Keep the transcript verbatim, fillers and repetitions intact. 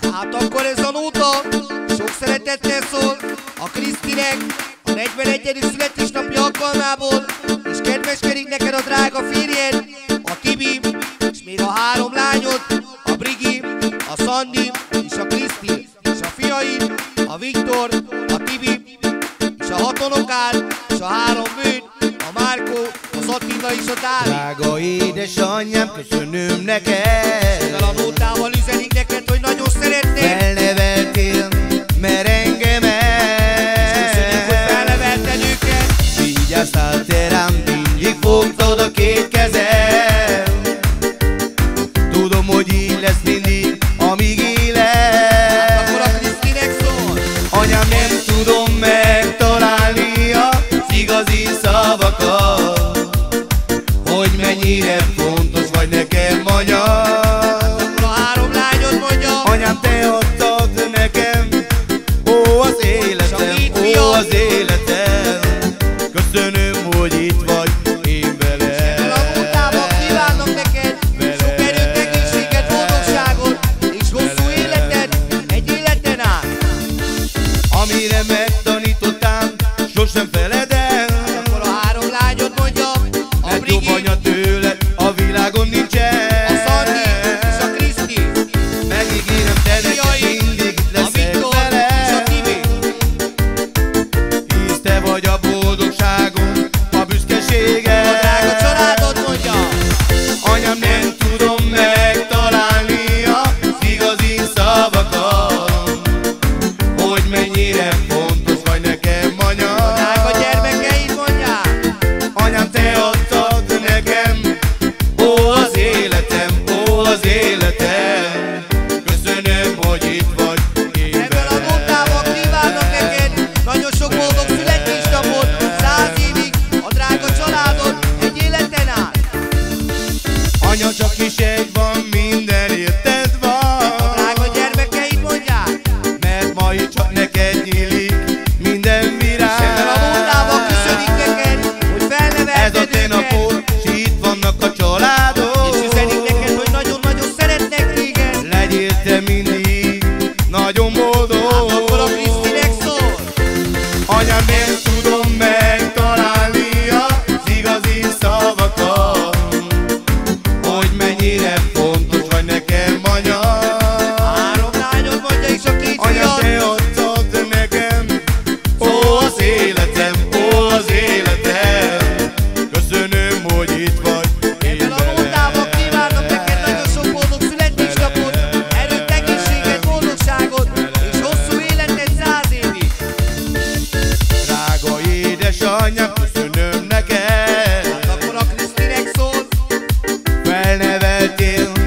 Hát akkor ez a nóta sok szeretettel szól a Krisztinek a negyvenegyedik születésnapja alkalmából, és kedveskedik neked a drága férjed, a Tibi, és még a három lányod, a Brigi, a Szandi és a Kriszti, és a fiaid, a Viktor, a Tibi, és a hat unokád, és a három bőd, a Márkó, az Attila és a Dávid. Drága édesanyám, köszönöm neked. Ezzel a nótával üzenik neked, hogy nagyon szeretnél. Felneveltél merengemet, És köszönjük, hogy felnevelted őket. vigyáztál te rám, mindig fogtad a két kezem. Tudom, hogy így lesz mindig, amíg élek. Akkor a Krisztinek szól. Anyám, nem tudom megtalálni az igazi szavakat, hogy mennyire fontos vagy nekem, anya. Akkor a három lányod mondja. Anyám, te adtad nekem, ó, az életem, ó, az életem. Köszönöm, hogy itt vagy én veled. Ezzel a nótával kívánok neked sok erőt, egészséget, boldogságot és hosszú életet egy életen át. Amire megtanítottál, sosem feled el. Akkor a három lányod mondja. A Mert Brigi, jobb anya tőled a világon nincsen. a Szandi és a Kriszti, Megígérem, te neked mindig itt a leszek Viktor és a veled. Tibi. Hisz te vagy a boldogságom, a büszkeségem. A drága családod mondja. Anyám, nem tudom megtalálni az igazi szavakat, hogy mennyire fontos vagy nekem, anya. A drága gyermekeid mondják. Anyám, te adtad nekem, ó, az életem, ó, az életem. Köszönöm, hogy itt vagy én Ezzel a nótával veled. kívánok neked nagyon sok boldog születésnapot, száz évig a drága családod egy életen át. Anya, csak is egy van, minden érted A van. drága gyermekeid mondják. Mert ma itt csak neked nyílik minden virág. Ezzel a nótával köszönik neked, hogy Ez a felnevelted te őket, napod, s itt vannak a családok. és üzenik neked, hogy nagyon-nagyon szeretnek téged. Legyél te mindig nagyon boldog. Akkor a Krisztinek szól. Anyám, nem tudom megtalálni az igazi szavakat, hogy mennyire fontos vagy nekem, anya. Három lányod mondja, és a két Anyám, fiad. te adtad nekem, ó, az életem, ó, az életem. Köszönöm, hogy itt vagy én Ezzel a nótával kívánok neked nagyon sok boldog születésnapot, erőt, egészséget, boldogságot és hosszú életet száz évig. Drága édesanyám, köszönöm neked. Akkor a Krisztinek szól. Felneveltél